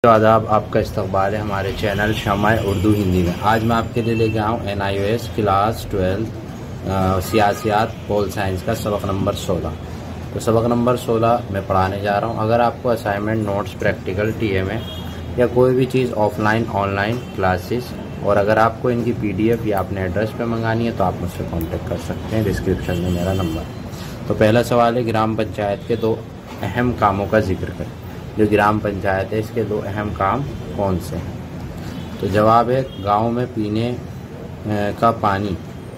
आदाब, आपका इस्तकबाल है हमारे चैनल शमाए उर्दू हिंदी में। आज मैं आपके लिए लेके आया हूँ NIOS क्लास 12 सियासियात पोल साइंस का सबक नंबर 16। तो सबक नंबर 16 मैं पढ़ाने जा रहा हूँ। अगर आपको असाइनमेंट, नोट्स, प्रैक्टिकल, TMA या कोई भी चीज़ ऑफलाइन ऑनलाइन क्लासेस और अगर आपको इनकी PDF या अपने एड्रेस पे मंगानी है तो आप मुझसे कॉन्टेक्ट कर सकते हैं। डिस्क्रिप्शन में मेरा नंबर। तो पहला सवाल है, ग्राम पंचायत के 2 अहम कामों का जिक्र करें। जो ग्राम पंचायत है इसके 2 अहम काम कौन से हैं? तो जवाब है, गांव में पीने का पानी,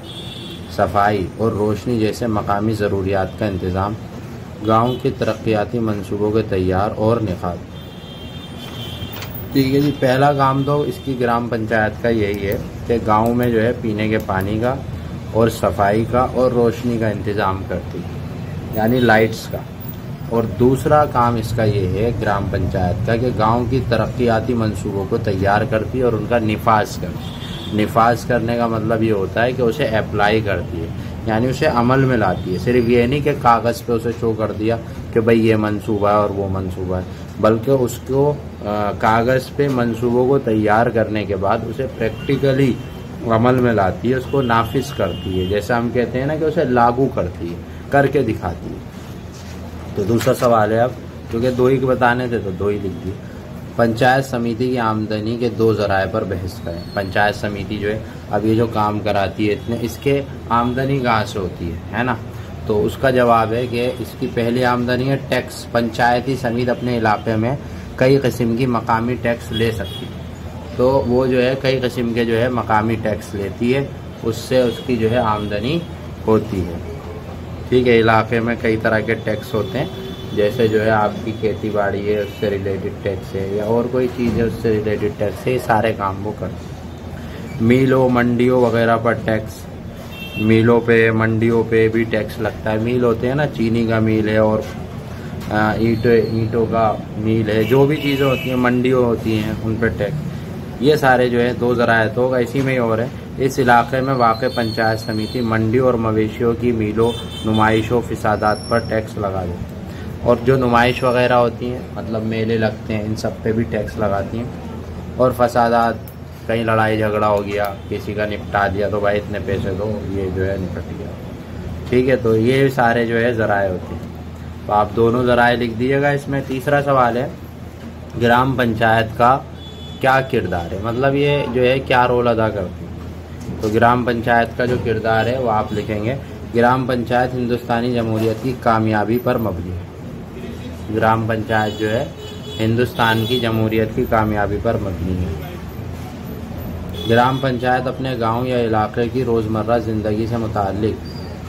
सफाई और रोशनी जैसे मकामी ज़रूरियात का इंतज़ाम, गांव के तरक्याती मंसूबों के तैयार और निफाज। ठीक है जी, पहला काम तो इसकी ग्राम पंचायत का यही है कि गांव में जो है पीने के पानी का और सफाई का और रोशनी का इंतज़ाम करती है, यानी लाइट्स का। और दूसरा काम इसका ये है ग्राम पंचायत का कि गांव की तरक्याती मंसूबों को तैयार करती है और उनका निफाज करती। निफाज करने का मतलब ये होता है कि उसे अप्लाई करती है, यानी उसे अमल में लाती है। सिर्फ ये नहीं कि कागज़ पे उसे शो कर दिया कि भाई ये मंसूबा है और वो मंसूबा है, बल्कि उसको कागज़ पे मंसूबों को तैयार करने के बाद उसे प्रैक्टिकली अमल में लाती है, उसको नाफिज करती है। जैसा हम कहते हैं ना कि उसे लागू करती है, करके दिखाती है। तो दूसरा सवाल है, अब क्योंकि 2 ही बताने थे तो 2 ही लिख दिए। पंचायत समिति की आमदनी के 2 ज़राए पर बहस करें। पंचायत समिति जो है अब ये जो काम कराती है इतने, इसके आमदनी कहाँ से होती है ना? तो उसका जवाब है कि इसकी पहली आमदनी है टैक्स। पंचायती समिति अपने इलाके में कई किस्म की मकामी टैक्स ले सकती है, तो वो जो है कई किस्म के जो है मकामी टैक्स लेती है, उससे उसकी जो है आमदनी होती है। ठीक है, इलाके में कई तरह के टैक्स होते हैं, जैसे जो है आपकी खेती बाड़ी है उससे रिलेटेड टैक्स है, या और कोई चीज़ है उससे रिलेटेड टैक्स है। ये सारे काम वो करते हैं। मिलों, मंडियों वगैरह पर टैक्स, मिलों पे, मंडियों पे भी टैक्स लगता है। मिल होते हैं ना, चीनी का मिल है और ईंटों का मिल है, जो भी चीज़ें होती हैं, मंडियों होती हैं, उन पर टैक्स। ये सारे जो है 2 ज़राए तो होगा। इसी में ही और है, इस इलाके में वाक़ई पंचायत समिति मंडी और मवेशियों की मिलों, नुमाइशों, फिसादात पर टैक्स लगा देती है। और जो नुमाइश वगैरह होती हैं, मतलब मेले लगते हैं, इन सब पे भी टैक्स लगाती हैं। और फसादात, कहीं लड़ाई झगड़ा हो गया, किसी का निपटा दिया तो भाई इतने पैसे दो, ये जो है निपट गया। ठीक है, तो ये सारे जो है ज़राए होते हैं। तो आप दोनों ज़राए लिख दीजिएगा इसमें। तीसरा सवाल है, ग्राम पंचायत का क्या किरदार है, मतलब ये जो है क्या रोल अदा करती है? तो ग्राम पंचायत का जो किरदार है वो आप लिखेंगे, ग्राम पंचायत हिंदुस्तानी जमहूरियत की कामयाबी पर मबनी है। ग्राम पंचायत जो है हिंदुस्तान की जमहूरियत की कामयाबी पर मबनी है। ग्राम पंचायत अपने गांव या इलाके की रोज़मर्रा ज़िंदगी से मुताल्लिक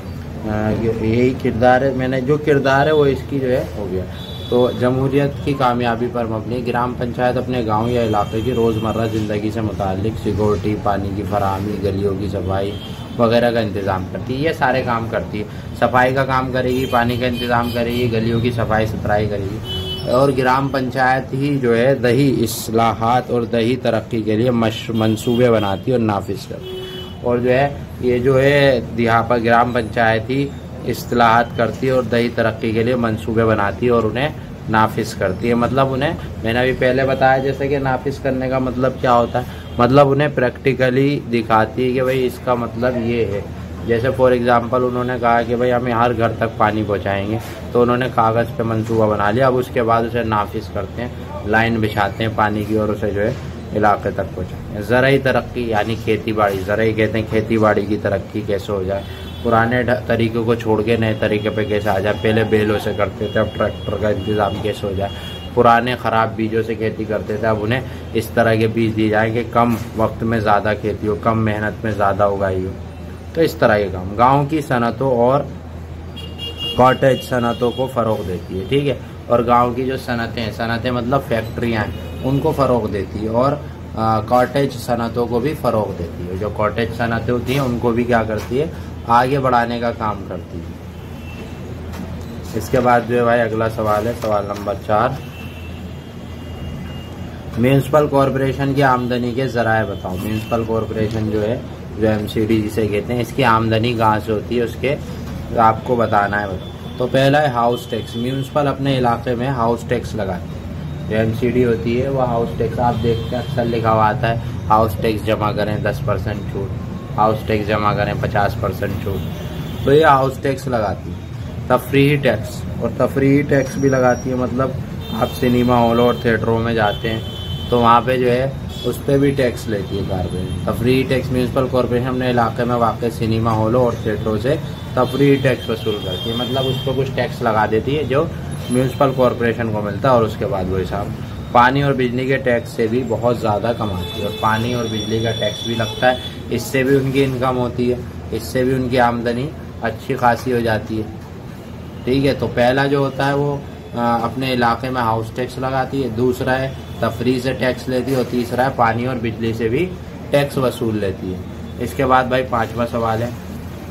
यही किरदार है। मैंने जो किरदार है वो इसकी जो है हो गया। तो जमहूरियत की कामयाबी पर मबनी ग्राम पंचायत अपने गांव या इलाके की रोज़मर्रा ज़िंदगी से मुताल्लिक सिक्योरिटी, पानी की फराहमी, गलियों की सफाई वगैरह का इंतज़ाम करती है। ये सारे काम करती है। सफाई का काम करेगी, पानी का इंतज़ाम करेगी, गलियों की सफाई सुथराई करेगी। और ग्राम पंचायत ही जो है दही इस्लाहात और दही तरक्की के लिए मंसूबे बनाती है और नाफिज करती है। और जो है ये जो है यहाँ पर ग्राम पंचायत ही इस्लाहात करती है और दही तरक्की के लिए मंसूबे बनाती है और उन्हें नाफिज करती है। मतलब उन्हें, मैंने अभी पहले बताया जैसे कि नाफिज करने का मतलब क्या होता है, मतलब उन्हें प्रैक्टिकली दिखाती है कि भाई इसका मतलब ये है। जैसे फॉर एग्जांपल उन्होंने कहा कि भाई हम हर घर तक पानी पहुंचाएंगे, तो उन्होंने कागज़ पे मंसूबा बना लिया। अब उसके बाद उसे नाफिज करते हैं, लाइन बिछाते हैं पानी की और उसे जो है इलाके तक पहुँचाएंगे। ज़राई तरक्की यानी खेती बाड़ी, ज़राई कहते हैं खेती बाड़ी की तरक्की कैसे हो जाए, पुराने तरीक़ों को छोड़ के नए तरीके पे कैसे आ जाए। पहले बैलों से करते थे, अब ट्रैक्टर का इंतज़ाम कैसे हो जाए। पुराने ख़राब बीजों से खेती करते थे, अब उन्हें इस तरह के बीज दिए जाएँ कि कम वक्त में ज़्यादा खेती हो, कम मेहनत में ज़्यादा उगाई हो। तो इस तरह के काम गाँव की सनतों और कॉटेज सनतों को फ़रोग़ देती है। ठीक है, और गाँव की जो सनतें मतलब फैक्ट्रियाँ हैं, उनको फ़रोग़ देती है। और कॉटेज सनतों को भी फ़रोग़ देती है। जो कॉटेज सनतें होती हैं उनको भी क्या करती है, आगे बढ़ाने का काम करती है। इसके बाद जो है भाई अगला सवाल है, सवाल नंबर 4, म्यूनसिपल कॉरपोरेशन की आमदनी के ज़राए बताओ। म्यूनसिपल कॉरपोरेशन जो है, जो MCD जिसे कहते हैं, इसकी आमदनी कहाँ से होती है उसके आपको बताना है। तो पहला है हाउस टैक्स। म्यूनसिपल अपने इलाके में हाउस टैक्स लगाते हैं। जो एमसीडी होती है वो हाउस टैक्स, आप देखते हैं अक्सर लिखा हुआ आता है हाउस टैक्स जमा करें 10% छूट, हाउस टैक्स जमा करें 50% छूट। तो ये हाउस टैक्स लगाती है। तफरीही टैक्स, और तफरीही टैक्स भी लगाती है, मतलब आप सिनेमा हॉल और थिएटरों में जाते हैं तो वहाँ पे जो है उस पर भी टैक्स लेती है कॉर्पोरेशन। तफरीही टैक्स म्यूनसिपल कॉर्पोरेशन अपने इलाके में वाक़ सिनेमा हॉलों और थिएटरों से तफरीही टैक्स वसूल करती है, मतलब उस पर कुछ टैक्स लगा देती है जो म्यूनसिपल कॉर्पोरेशन को मिलता है और उसके बाद वो हिसाब। पानी और बिजली के टैक्स से भी बहुत ज़्यादा कमाती है, और पानी और बिजली का टैक्स भी लगता है, इससे भी उनकी इनकम होती है, इससे भी उनकी आमदनी अच्छी खासी हो जाती है। ठीक है, तो पहला जो होता है वो अपने इलाके में हाउस टैक्स लगाती है, दूसरा है तफरीह से टैक्स लेती है, और तीसरा है पानी और बिजली से भी टैक्स वसूल लेती है। इसके बाद भाई 5वां सवाल है,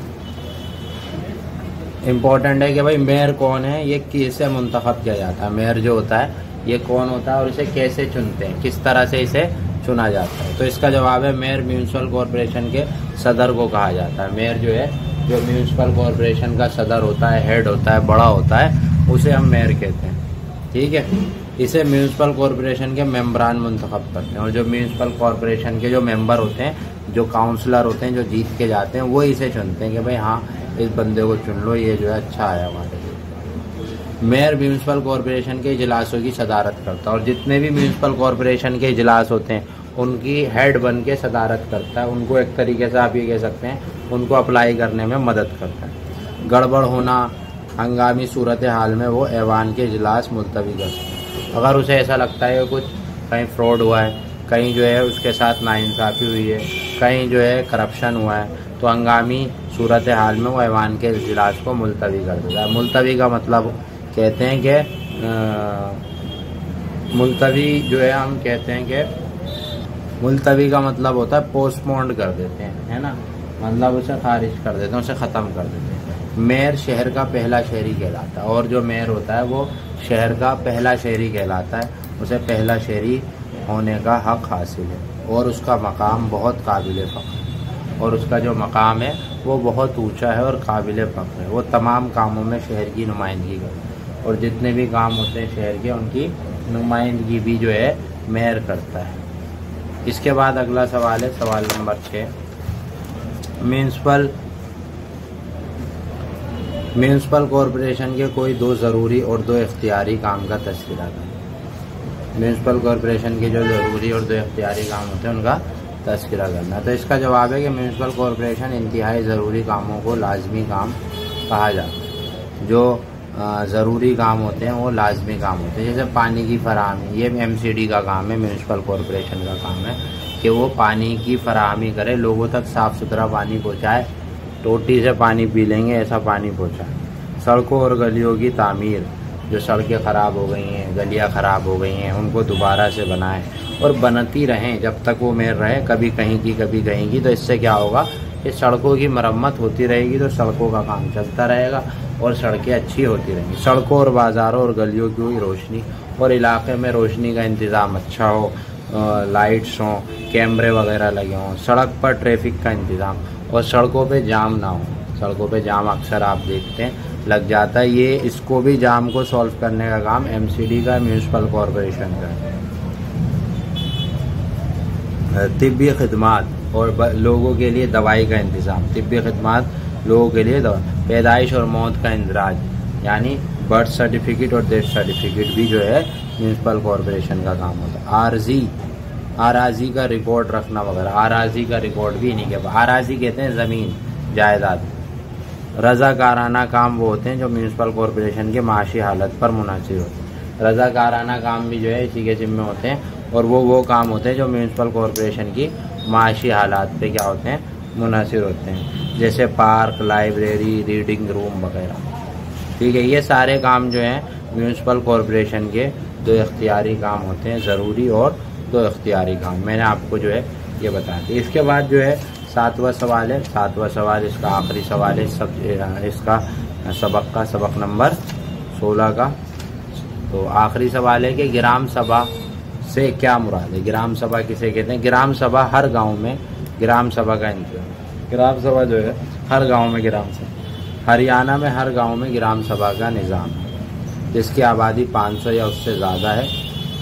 इम्पोर्टेंट है कि भाई मेयर कौन है, ये किसे मुंतखब किया जाता है। मेयर जो होता है ये कौन होता है और इसे कैसे चुनते हैं, किस तरह से इसे चुना जाता है। तो इसका जवाब है मेयर म्यूनसिपल कॉर्पोरेशन के सदर को कहा जाता है। मेयर जो है, जो म्यूनसिपल कॉर्पोरेशन का सदर होता है, हेड होता है, बड़ा होता है, उसे हम मेयर कहते हैं। ठीक है, इसे म्यूनसिपल कॉर्पोरेशन के मेंबरान मुंतखब करते हैं, और जो म्यूनसिपल कॉर्पोरेशन के जो मेंबर होते हैं, जो काउंसलर होते हैं, जो जीत के जाते हैं, वो इसे चुनते हैं कि भाई हाँ इस बंदे को चुन लो, ये जो है अच्छा आया हमारे लिए। मेयर म्यूनसिपल कॉर्पोरेशन के इजलासों की सदारत करता है, और जितने भी म्यूनसिपल कॉर्पोरेशन के इजलास होते हैं उनकी हेड बन के सदारत करता है। उनको एक तरीके से आप ये कह सकते हैं उनको अप्लाई करने में मदद करता है। गड़बड़ होना, हंगामी सूरत हाल में वो ऐवान के इजलास मुलतवी करते हैं। अगर उसे ऐसा लगता है कि कुछ कहीं फ्रॉड हुआ है, कहीं जो है उसके साथ नाइंसाफ़ी हुई है, कहीं जो है करप्शन हुआ है, तो हंगामी सूरत हाल में वो ऐवान के इजलास को मुलतवी कर देता है। मुलतवी का मतलब कहते हैं कि मुलतवी जो है, हम कहते हैं कि मुलतवी का मतलब होता है पोस्टपोन्ड कर देते हैं, है ना, मतलब उसे खारिज कर देते हैं, उसे ख़त्म कर देते हैं। मेयर शहर का पहला शहरी कहलाता है, और जो मेयर होता है वो शहर का पहला शहरी कहलाता है, उसे पहला शहरी होने का हक हासिल है, और उसका मकाम बहुत काबिल फ़ख्र, और उसका जो मकाम है वो बहुत ऊंचा है और काबिल फ़ख्र है। वो तमाम कामों में शहर की नुमाइंदगी करता है, और जितने भी काम होते हैं शहर के उनकी नुमाइंदगी भी जो है मेयर करता है। इसके बाद अगला सवाल है सवाल नंबर 6, म्यूनसिपल कॉरपोरेशन के कोई 2 ज़रूरी और 2 इख्तियारी काम का तज़किरा करें। म्यूनसिपल कॉरपोरेशन के जो ज़रूरी और 2 इख्तियारी काम होते हैं उनका तज़किरा करना। तो इसका जवाब है कि म्यूनसिपल कॉरपोरेशन इंतहाई ज़रूरी कामों को लाजमी काम कहा जाता है। जो ज़रूरी काम होते हैं वो लाजमी काम होते हैं, जैसे पानी की फराहमी, ये एमसीडी का काम है, म्यूनसिपल कॉरपोरेशन का काम है कि वो पानी की फराहमी करे, लोगों तक साफ़ सुथरा पानी पहुँचाए, टोटी से पानी पी लेंगे ऐसा पानी पहुँचाए। सड़कों और गलियों की तामीर, जो सड़कें ख़राब हो गई हैं, गलियाँ ख़राब हो गई हैं, उनको दोबारा से बनाएं और बनती रहें जब तक वो मेयर रहे, कभी कहीं की कभी कहीं की। तो इससे क्या होगा कि सड़कों की मरम्मत होती रहेगी, तो सड़कों का काम चलता रहेगा और सड़कें अच्छी होती रहेंगी। सड़कों और बाज़ारों और गलियों की रोशनी, और इलाके में रोशनी का इंतज़ाम अच्छा हो, लाइट्स हों, कैमरे वगैरह लगे हों, सड़क पर ट्रैफिक का इंतज़ाम, और सड़कों पे जाम ना हो। सड़कों पे जाम अक्सर आप देखते हैं लग जाता है, ये इसको भी जाम को सॉल्व करने का काम एमसीडी का, म्यूनसिपल कॉरपोरेशन का है। तिब्बी खिदमात और लोगों के लिए दवाई का इंतज़ाम, तिब्बी खिदमात लोगों के लिए दवा, पैदाइश और मौत का इंदराज, यानी बर्थ सर्टिफिकेट और डेथ सर्टिफिकेट भी जो है म्यूनसिपल कॉरपोरेशन का काम होता है। आराजी का रिकॉर्ड रखना वगैरह, आराजी का रिकॉर्ड भी नहीं के पास, आराजी कहते हैं ज़मीन जायदाद। रज़ाकाराना काम वो होते हैं जो म्यूनसिपल कॉरपोरेशन के माशी हालत पर मुनासिब होते हैं। रज़ाकाराना काम भी जो है इसी के ज़िम्मे होते हैं, और वो काम होते हैं जो म्यूनसिपल कॉरपोरेशन की माशी हालात पे क्या होते हैं, मुनासिब होते हैं, जैसे पार्क, लाइब्रेरी, रीडिंग रूम वगैरह। ठीक है, ये सारे काम जो हैं म्यूनसिपल कॉरपोरेशन के 2 इख्तियारी काम होते हैं, ज़रूरी और 2 इख्तियारी काम। मैंने आपको जो है ये बता दिया। इसके बाद जो है 7वां सवाल है, 7वां सवाल इसका आखिरी सवाल है इसका सबक नंबर 16 का। तो आखिरी सवाल है कि ग्राम सभा से क्या मुराद है। ग्राम सभा किसे कहते हैं? ग्राम सभा हर गांव में ग्राम सभा का इंतजाम, ग्राम सभा जो है हर गांव में ग्राम सभा, हरियाणा में हर गांव में ग्राम सभा का निज़ाम है, जिसकी आबादी 500 या उससे ज़्यादा है।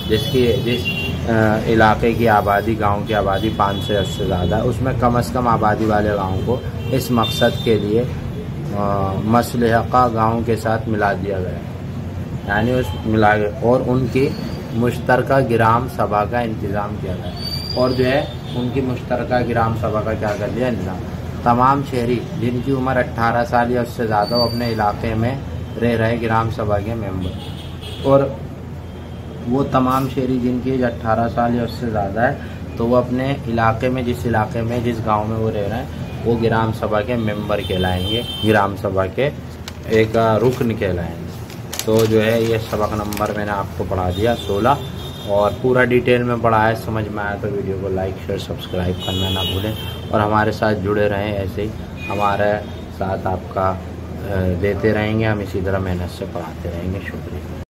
जिस इलाके की आबादी, गांव की आबादी 5 से 10 से ज़्यादा है, उसमें कम से कम आबादी वाले गाँव को इस मकसद के लिए मसलहका गाँव के साथ मिला दिया गया है। यानी उस मिला और उनकी मुश्तरका ग्राम सभा का इंतज़ाम किया गया। और जो है उनकी मुश्तरका ग्राम सभा का क्या कर दिया इंतज़ाम, तमाम शहरी जिनकी उम्र 18 साल या उससे ज़्यादा हो अपने इलाके में रह रहे ग्राम सभा के मेंबर, और वो तमाम शहरी जिनकी एज 18 साल या उससे ज़्यादा है तो वो अपने इलाके में, जिस इलाके में, जिस गांव में वो रह रहे हैं, वो ग्राम सभा के मेंबर कहलाएंगे, ग्राम सभा के एक रुकन कहलाएंगे। तो जो है ये सबक नंबर मैंने आपको पढ़ा दिया 16, और पूरा डिटेल में पढ़ा है। समझ में आया तो वीडियो को लाइक शेयर सब्सक्राइब करना ना भूलें, और हमारे साथ जुड़े रहें, ऐसे ही हमारे साथ आपका देते रहेंगे, हम इसी तरह मेहनत से पढ़ाते रहेंगे। शुक्रिया।